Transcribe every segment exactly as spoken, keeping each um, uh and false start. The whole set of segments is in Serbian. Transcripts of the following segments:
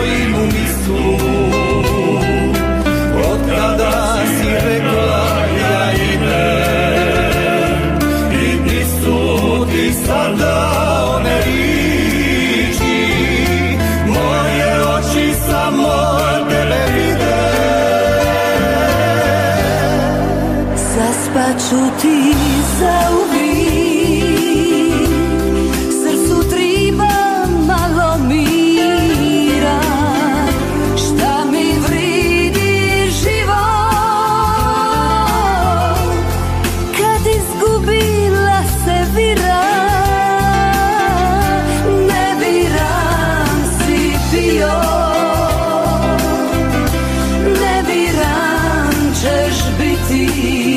stojim u misu, od kada si rekla ja idem, i ti su ti sada one riči, moje oči samo tebe vide. Zaspaću ti zauvijek, srcu triba malo mira, šta mi vridi život, kad izgubila se vira, ne biram si bio, ne biram ćeš biti.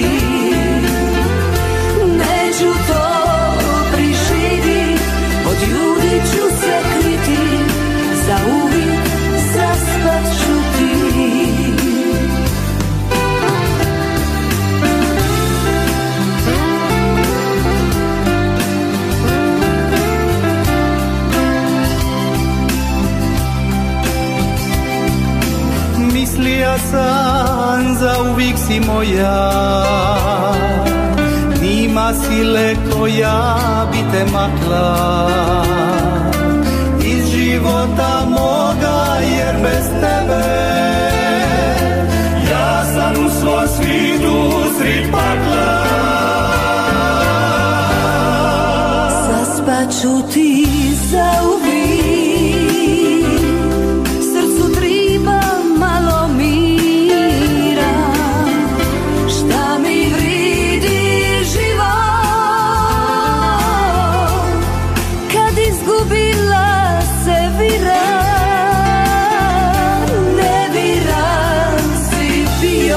Mislija sam zauvijek si moja, nima sile koja bi te makla iz života moga, jer bez tebe ja sam u svom svijetu srid pakla. Zaspaću ti zauvijek, srcu triba malo mira, šta mi vridi život, kad izgubila se vira, ne biram si bio,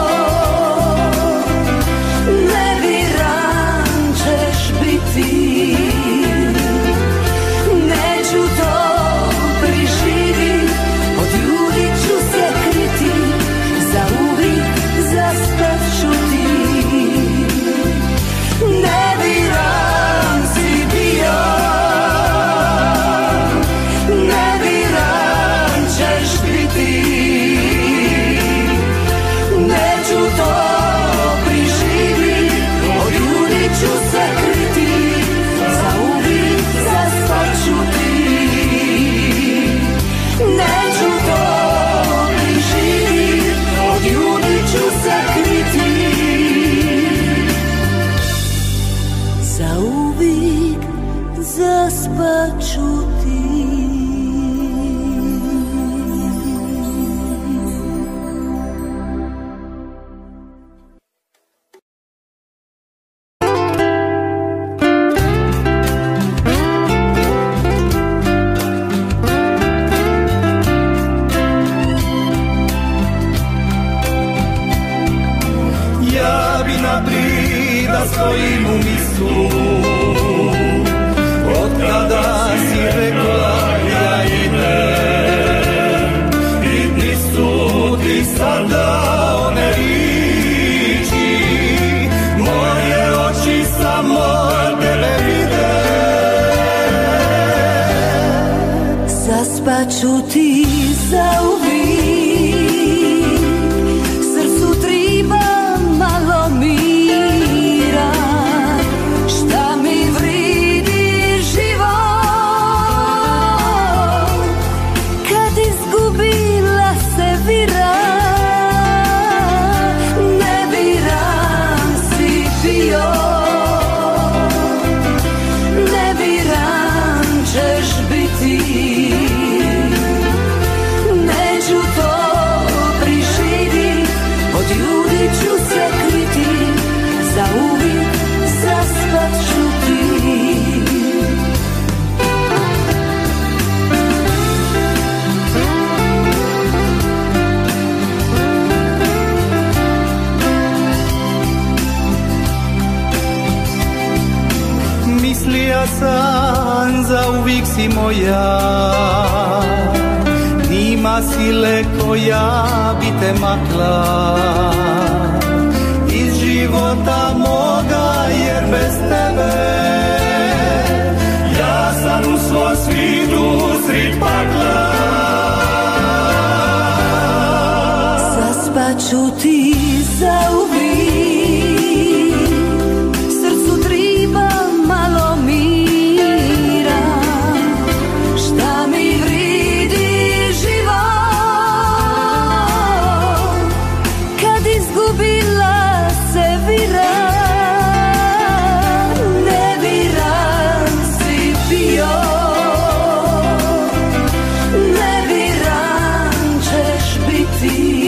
ne biram ćeš biti. Stojim u misu, od kada si rekla ja idem, i ti su ti sada one riči, moje oči samo tebe vide. Zaspaću ti zauvijek, srcu triba malo mira, šta mi vridi život, kad izgubila se vira, ne biram si bio, ne biram ćeš biti. Neću to priživit, od ljudi ću se kriti, zauvijek zaspat ću ti. Mislija sam zauvijek si moja, nima sile koja bi te makla iz života moga, jer bez tebe ja sam u svom svijetu srid pakla. čuti zauvijek. Srcu triba malo mira, šta mi vridi život kad izgubila se vira. Ne viram si bio, ne viram ćeš biti.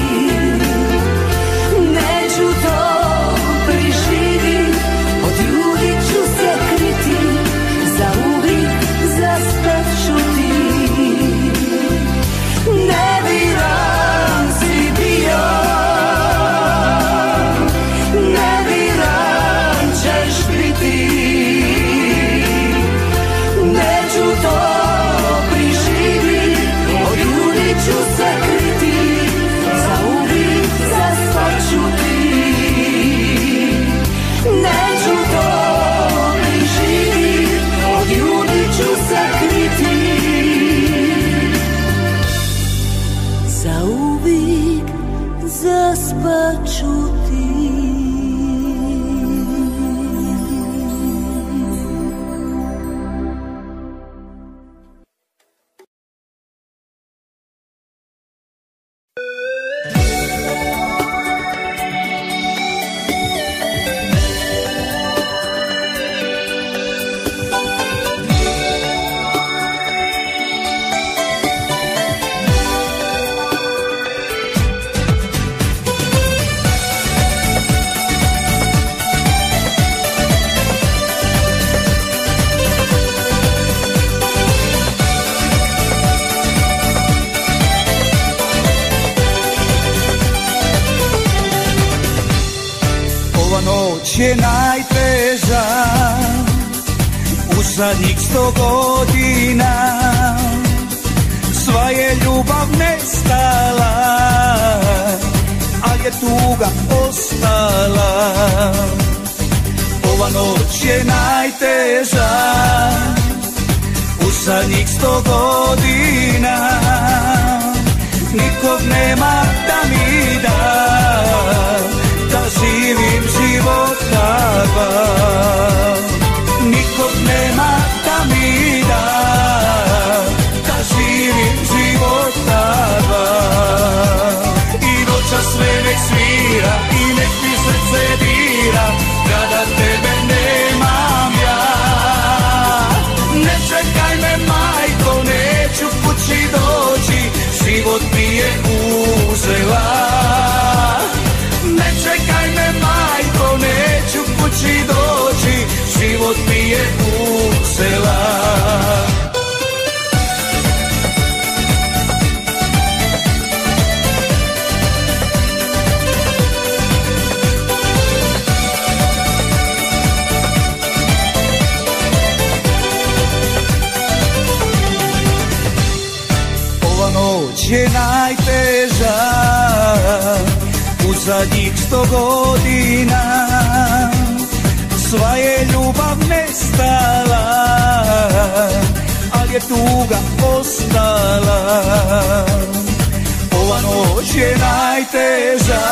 Neću to priživit, od ljudi ću se kriti, zauvijek zaspat ću ti. Ne viram si bio, ne viram ćeš biti. Neću to priživit, od ljudi ću se kriti, zauvijek zaspat ću ti. Neću to priživit, od ljudi ću se kriti, zauvijek zaspat ću ti. Je najteža u zadnjih sto godina, sva je ljubav nestala, ali je tuga ostala. Ova noć je najteža u zadnjih sto godina, nikog nema da mi da, da živim život takav. Nikog nema da mi da, da živim život takav. I noća sve nek svira i nek mi srce dira, kada tebe nemam ja. Ne čekaj me majko, neću kući doći, život mi je uzela. Ne čekaj me majko, neću kući doći, život mi je uzela. Ova noć je najteža u zadnjih sto godina, sva je ljubav nestala, ali je tuga ostala. Ova noć je najteža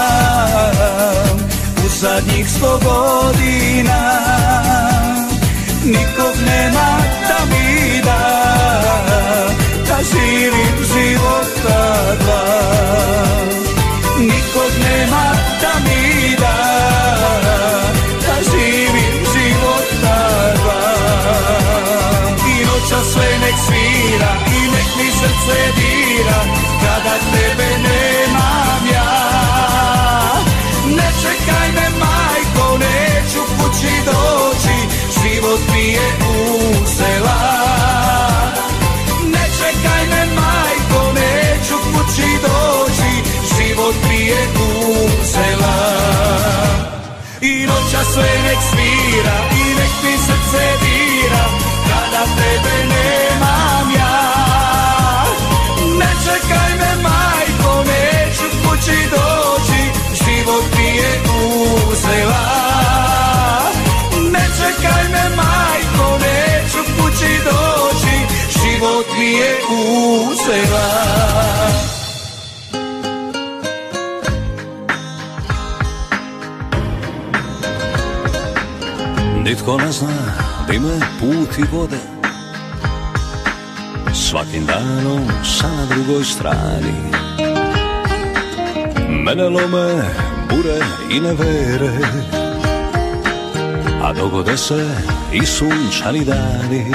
u zadnjih sto godina, nikog nema da mi da, da živim život takav. Nikog nema da mi da, da živim život takav. I noća sve nek svira i nek mi srce dira, kada tebe nemam ja. Ne čekaj me majko, neću kući doći, život mi je uzela. Ne čekaj me majko, neću kući doći, život mi je uzela. I noća sve nek svira i nek mi srce dira, kada tebe nemam ja. Ne čekaj me majko, neću kući doći, život mi je uzela. Ne čekaj me majko, neću kući doći, život mi je uzela. Nitko ne zna di me put i vode, svakim danom sa na drugoj strani. Mene lome bure i nevere, a dogode se i sunčani dani.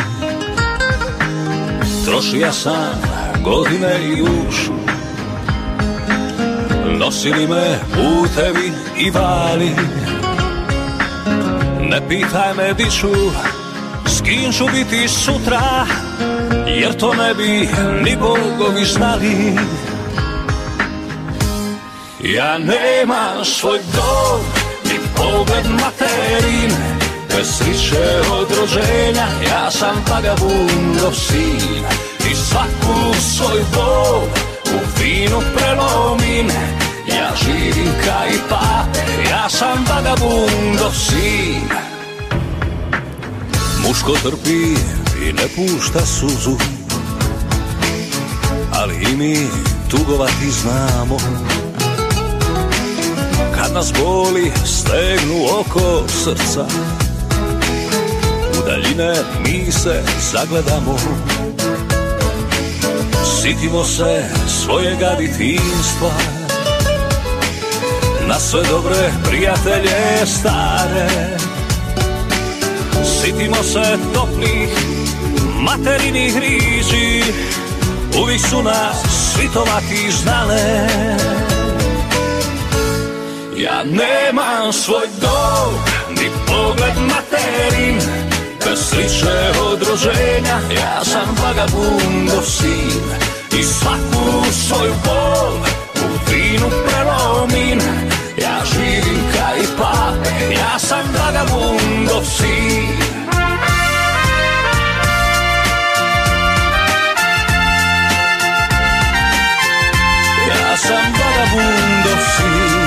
Trošija sam godine i dušu, nosili me putevi i vali. Ne pitaj me di ću, s kim ću biti sutra, jer to ne bi ni bogovi znali. Ja nemam svoj dom, ni pogled materin, bez sliče od rođenja, ja sam vagabundov sin. I svaku svoj bol u vinu prelomim, ja živim kaj pape, ja sam vagabundov sin. Muško trpi i ne pušta suzu, ali i mi tugovati znamo. Kad nas boli stegnu oko srca, u daljine mi se zagledamo. Sitimo se svojega djetinjstva, na sve dobre prijatelje stare. Sitimo se toplih materinih riječi, uvijek su nas svitovati znale. Ja nemam svoj dom, ni pogled materin, bez sliče od rođenja, ja sam vagabundov sin. I svaku svoju bol u vinu prelomim, ja živim kaj pape, ja sam vagabundov sin. Ja sam vagabundov sin.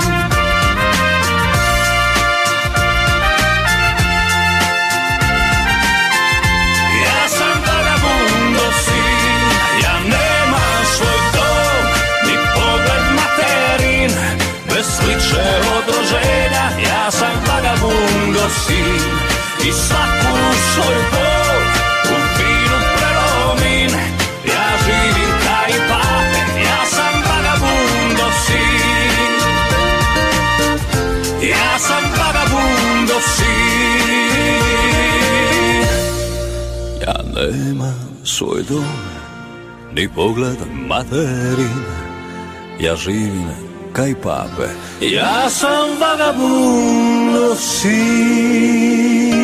Sliče od rođenja, ja sam vagabundov sin. I svaku svoju bol u vinu prelomim, ja živim kaj pape, ja sam vagabundov sin. Ja sam vagabundov sin. Ja nemam svoj dom, ni pogled materin, ja živim kaj pape, ja sam vagabundov sin.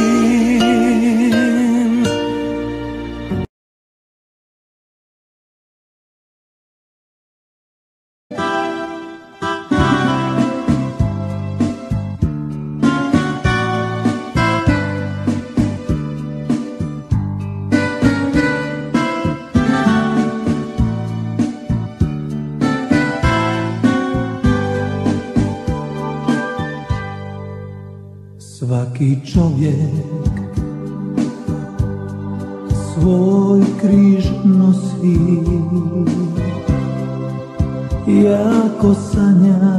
Svaki čovjek svoj križ nosi, jako sanja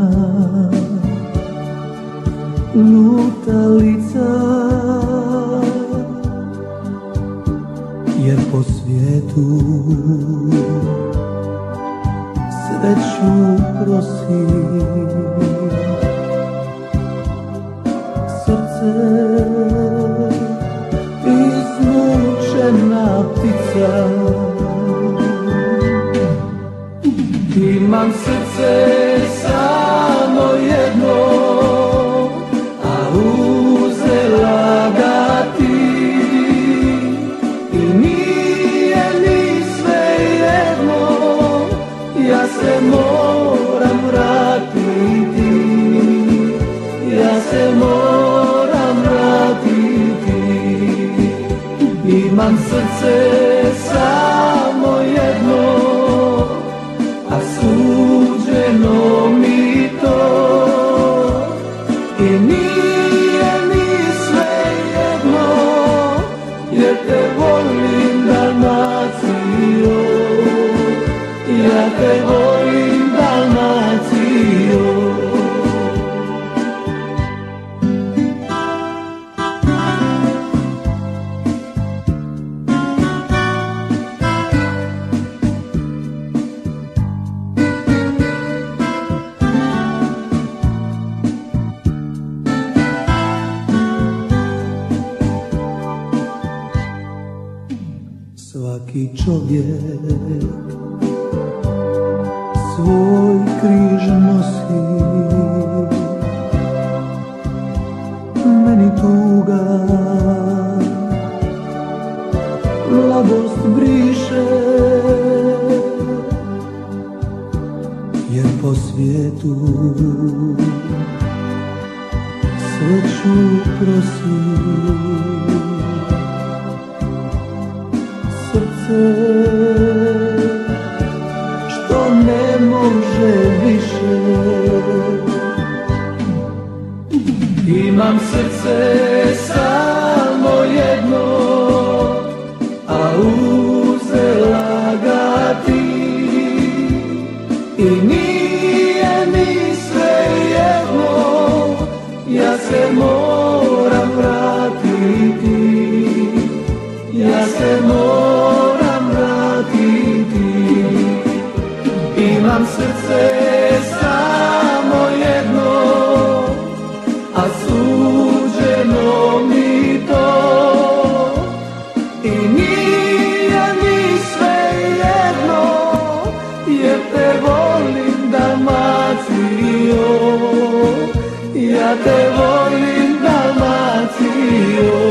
lutalica, jer po svijetu sreću prosi. Izmučena ptica, imam srce samo jedno, a uzela ga ti. I nije mi svejedno, ja se moram vratiti, ja se moram vratiti. Imam srce samo jedno, a suđeno mi to. I nije mi svejedno, jer te volim Dalmacijo, ja te volim Dalmacijo. Svaki čovjek svoj križ nosi, meni tuga mladost briše, jer po svijetu sreću prosi. Srce što ne može više, imam srce samo jedno, a uzela ga ti, i nije mi svejedno, ja se moram vratiti, ja se moram vratiti. Imam srce samo jedno, a suđeno mi to, i nije mi svejedno, jer te volim Dalmacijo, ja te volim Dalmacijo.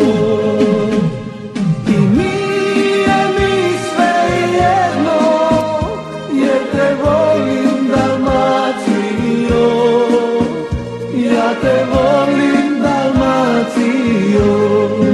I nije mi svejedno, jer te volim Dalmacijo, ja te volim Dalmacijo.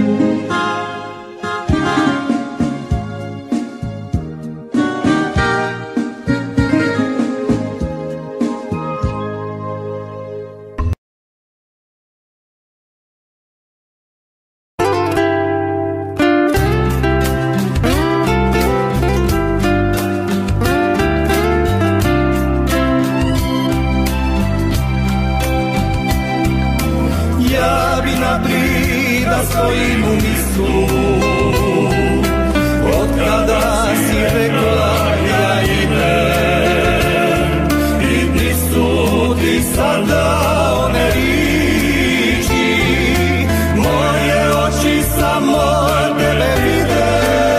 Stojim u misu, od kada si rekla ja idem, i gdje su ti sada one riči, moje oči samo tebe vide.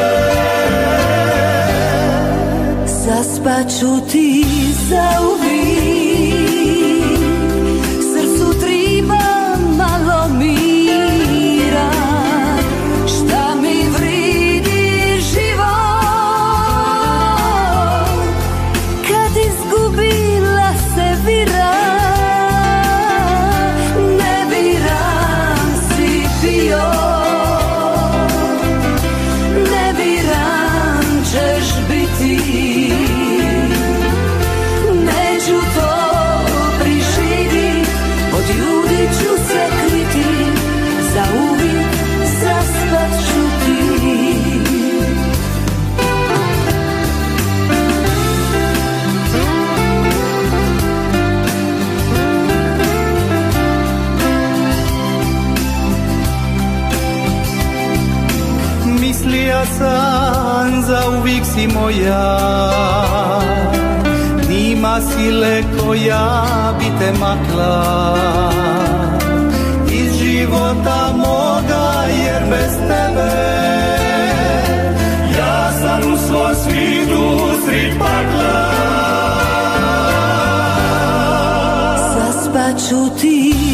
Zaspaću ti zauvijek, srcu triba malo mi. Mislija sam zauvijek si moja, nima sile koja bi te makla iz života moga, jer bez tebe ja sam u svom svijetu srid pakla. Zaspaću ti